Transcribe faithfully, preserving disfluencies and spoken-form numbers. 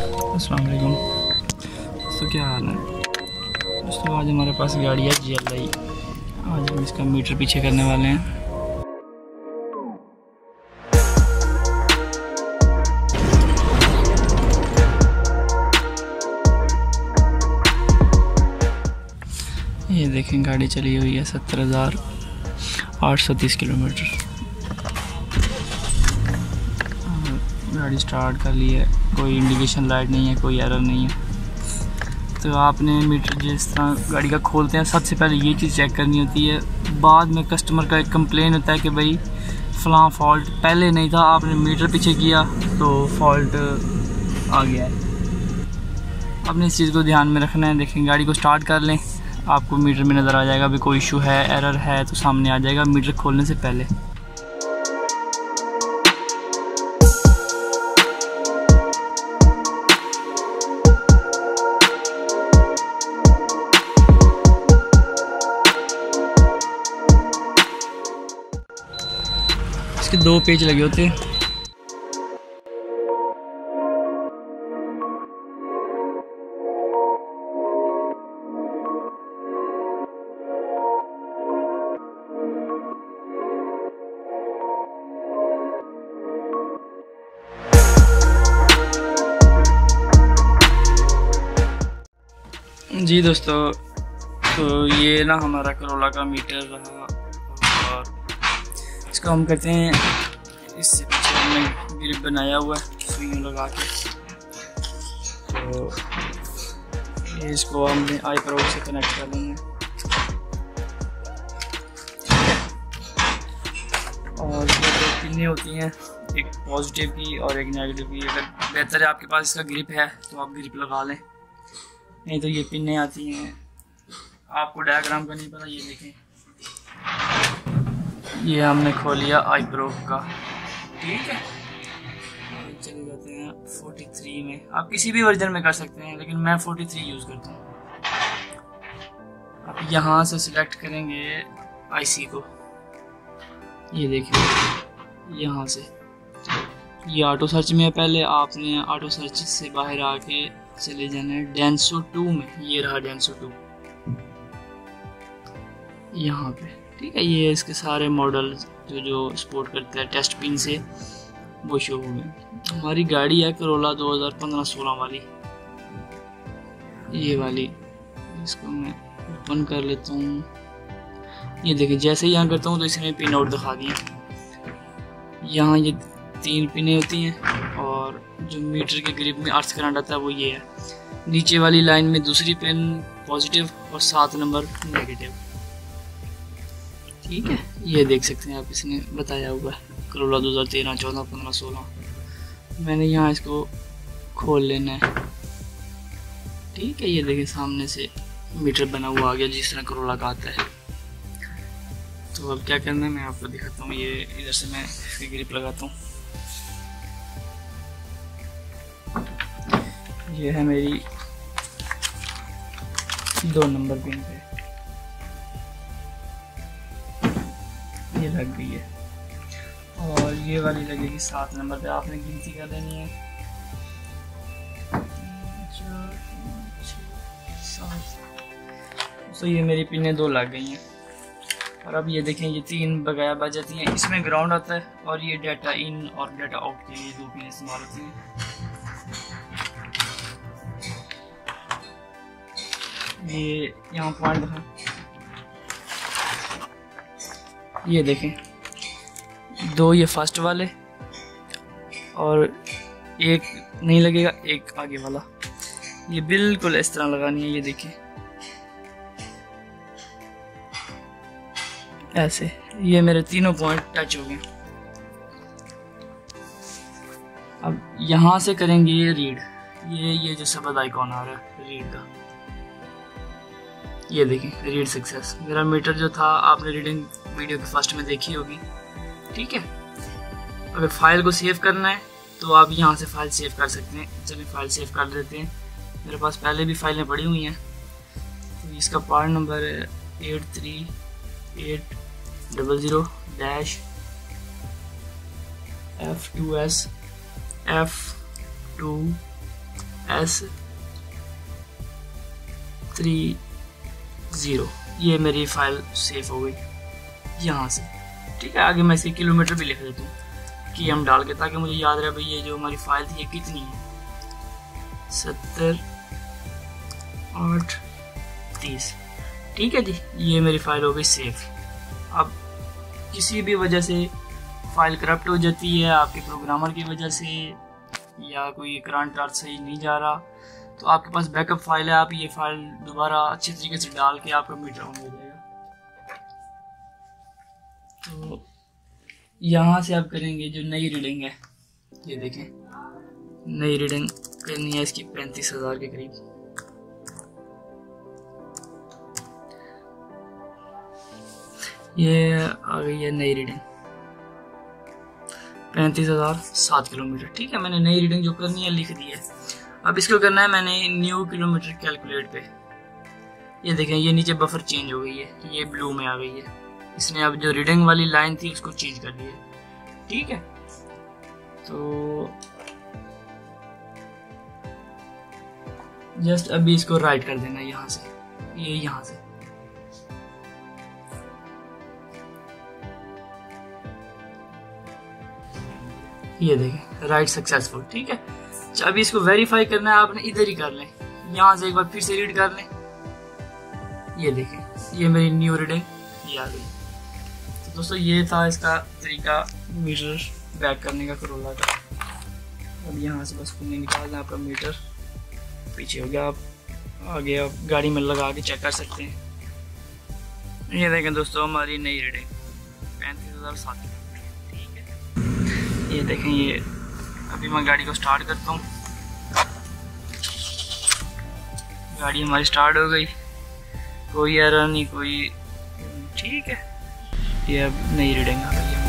अस्सलाम वालेकुम दोस्तों, क्या हाल है दोस्तों। आज हमारे पास गाड़ी है जी एल आई। आज हम इसका मीटर पीछे करने वाले हैं। ये देखें, गाड़ी चली हुई है सत्तर हज़ार आठ सौ तीस किलोमीटर। गाड़ी स्टार्ट कर ली है, कोई इंडिकेशन लाइट नहीं है, कोई एरर नहीं है। तो आपने मीटर जिस तरह गाड़ी का खोलते हैं, सबसे पहले ये चीज़ चेक करनी होती है। बाद में कस्टमर का एक कंप्लेन होता है कि भाई फ़लाँ फॉल्ट पहले नहीं था, आपने मीटर पीछे किया तो फॉल्ट आ गया है। आपने इस चीज़ को ध्यान में रखना है। देखें, गाड़ी को स्टार्ट कर लें, आपको मीटर में नज़र आ जाएगा भी कोई इशू है, एरर है तो सामने आ जाएगा मीटर खोलने से पहले। इसके दो पेज लगे होते हैं। जी दोस्तों, तो ये ना हमारा करोला का मीटर रहा और इसको हम करते हैं, इससे पीछे हमने ग्रिप बनाया हुआ है सुइयों लगा के। तो ये इसको हमने आई प्रोब से कनेक्ट कर लेंगे और ये दो पिनें होती हैं, एक पॉजिटिव की और एक नेगेटिव की। अगर बेहतर है आपके पास इसका ग्रिप है तो आप ग्रिप लगा लें, नहीं तो ये पिनें आती हैं। आपको डायग्राम का नहीं पता, ये देखें, ये हमने खोल लिया आई प्रोब का। ठीक है, चले जाते हैं तैंतालीस में। आप किसी भी वर्जन में कर सकते हैं, लेकिन मैं तैंतालीस यूज़ करता हूँ। आप यहाँ से सिलेक्ट करेंगे आईसी को, ये देखिए यहाँ से। ये ऑटो सर्च में है, पहले आपने ऑटो सर्च से बाहर आके चले जाना है डेंसो टू में। ये रहा डेंसो टू यहाँ पे। ठीक है, ये इसके सारे मॉडल जो जो सपोर्ट करते हैं टेस्ट पिन से वो शो हुए। हमारी गाड़ी है करोला दो हज़ार पंद्रह सोलह वाली, ये वाली। इसको मैं ओपन कर लेता हूँ। ये देखिए, जैसे ही यहाँ करता हूँ तो इसने पिन आउट दिखा दिया। यहाँ ये तीन पिनें होती हैं और जो मीटर के ग्रिप में अर्थ करंट आता है वो ये है। नीचे वाली लाइन में दूसरी पिन पॉजिटिव और सात नंबर नेगेटिव। ठीक है, ये देख सकते हैं आप, इसने बताया हुआ है करोला दो हज़ार तेरह चौदह पंद्रह सोलह। मैंने यहाँ इसको खोल लेना है। ठीक है, ये देखिए सामने से मीटर बना हुआ आ गया जिस तरह करोला का आता है। तो अब क्या करना है मैं आपको दिखाता हूँ। ये इधर से मैं इसकी ग्रिप लगाता हूँ। ये है मेरी दो नंबर पिन पे, ये लग गई है और ये वाली लगेगी सात नंबर पे। आपने गिनती कर लेनी है, तो ये मेरी पिनें दो लग गई हैं। और अब ये देखें, ये तीन बकाया बच जाती हैं। इसमें ग्राउंड आता है और ये डाटा इन और डाटा आउट के लिए दो पिन इस्तेमाल होती हैं। ये यहाँ पॉइंट देखा, ये देखें, दो ये फर्स्ट वाले और एक नहीं लगेगा, एक आगे वाला। ये बिल्कुल इस तरह लगानी है। ये देखिए ऐसे, ये मेरे तीनों पॉइंट टच हो गए। अब यहाँ से करेंगे ये रीड। ये ये जो सफेद आइकॉन आ रहा है रीड का, ये देखें रीड सक्सेस। मेरा मीटर जो था आपने रीडिंग वीडियो के फर्स्ट में देखी होगी। ठीक है, अगर फाइल को सेव करना है तो आप यहाँ से फाइल सेव कर सकते हैं। चलिए फाइल सेव कर देते हैं। मेरे पास पहले भी फाइलें पड़ी हुई हैं। तो इसका पार्ट नंबर है eight three eight double zero dash F two S F two S three zero, ये मेरी फाइल सेव हो गई यहाँ से। ठीक है, आगे मैं इसके किलोमीटर भी लिख देता हूँ कि हम डाल के, ताकि मुझे याद रहे भाई ये जो हमारी फाइल थी ये कितनी है, सत्तर आठ तीस। ठीक है जी, ये मेरी फाइल हो गई सेव। अब किसी भी वजह से फाइल करप्ट हो जाती है, आपके प्रोग्रामर की वजह से, या कोई करंट चार्ज सही नहीं जा रहा, तो आपके पास बैकअप फाइल है, आप ये फाइल दोबारा अच्छे तरीके से डाल के आपका मीटर ऑन हो जाएगा। तो यहाँ से आप करेंगे जो नई रीडिंग है, ये देखें नई रीडिंग करनी है इसकी पैंतीस हजार के करीब। ये आ गई है नई रीडिंग पैंतीस हजार सात किलोमीटर। ठीक है, मैंने नई रीडिंग जो करनी है लिख दी है। अब इसको करना है मैंने न्यू किलोमीटर कैलकुलेट पे। ये देखें ये नीचे बफर चेंज हो गई है, ये ब्लू में आ गई है। इसने अब जो रीडिंग वाली लाइन थी उसको चेंज कर दिया। ठीक है, तो जस्ट अभी इसको राइट कर देना यहाँ से, ये यहाँ से। ये देखें राइट सक्सेसफुल। ठीक है, अभी इसको वेरीफाई करना है आपने, इधर ही कर लें, यहाँ से एक बार फिर से रीड कर लें। ये देखें ये मेरी न्यू रीडिंग ये आ गई। तो दोस्तों ये था इसका तरीका मीटर बैक करने का करोला का। अब यहाँ से बस पुणे निकालना है, आपका मीटर पीछे हो गया। आप आगे आप गाड़ी में लगा के चेक कर सकते हैं। ये देखें दोस्तों हमारी नई रीडिंग पैंतीस हज़ार सात किलोमीटर। ठीक है, ये देखें ये अभी मैं गाड़ी को स्टार्ट करता हूँ। गाड़ी हमारी स्टार्ट हो गई, कोई एरर नहीं कोई। ठीक है, ये अब नई रीडिंग आ गई है।